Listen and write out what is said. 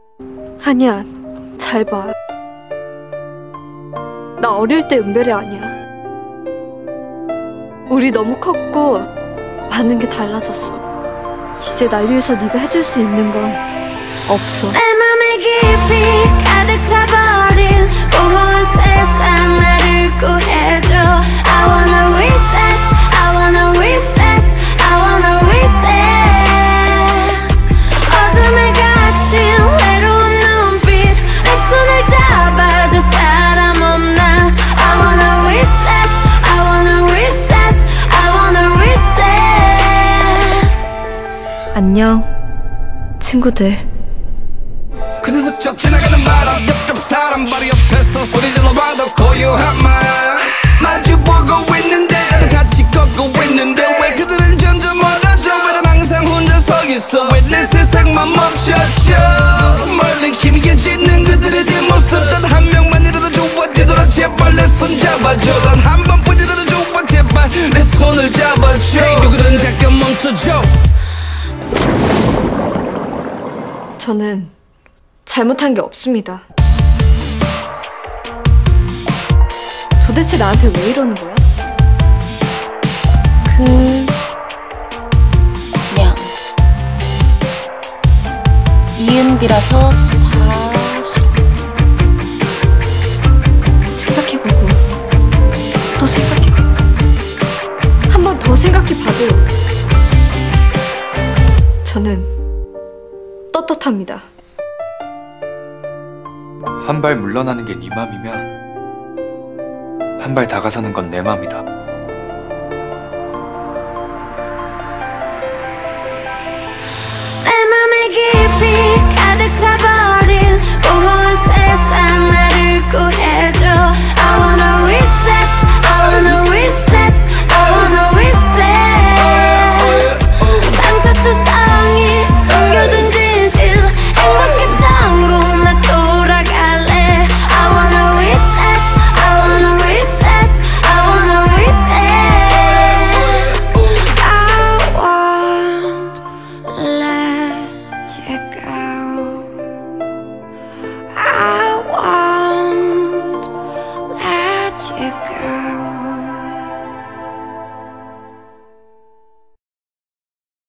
아니야, 잘 봐. 나 어릴 때 은별이 아니야. 우리 너무 컸고 많은 게 달라졌어. 이제 날 위해서 네가 해줄 수 있는 건 없어. 내 맘에 깊이 가득 차버린 공허한 세상 나를 구해줘. I wanna reset, I wanna reset, I wanna reset. 어둠에 갇힌 외로운 눈빛 내 손을 잡아줄 사람 없나. I wanna reset, I wanna reset, I wanna reset. 안녕, 친구들. 그새 스쳐 지나가는 바람 옆옆 사람 바로 옆에서 소리 질러봐도 고요한 말 마주보고 있는데 같이 걷고 있는데 왜 그들은 점점 멀어져. 왜 난 항상 혼자 서 있어. 왜 내 세상만 멈춰져. 멀리 희미해지는 그들의 뒷모습 단 한 명만이라도 좋아 뒤돌아 제발 내 손 잡아줘. 단 한 번뿐이라도 좋아 제발 내 손을 잡아줘. Hey, 누구든 잠깐 멈춰줘. 저는 잘못한 게 없습니다. 도대체 나한테 왜 이러는 거야? 그냥 이은비라서 다시 생각해보고 또 생각해보고 한 번 더 생각해봐도 저는 떳떳합니다. 한 발 물러나는 게 네 맘이면 한 발 다가서는 건 내 맘이다.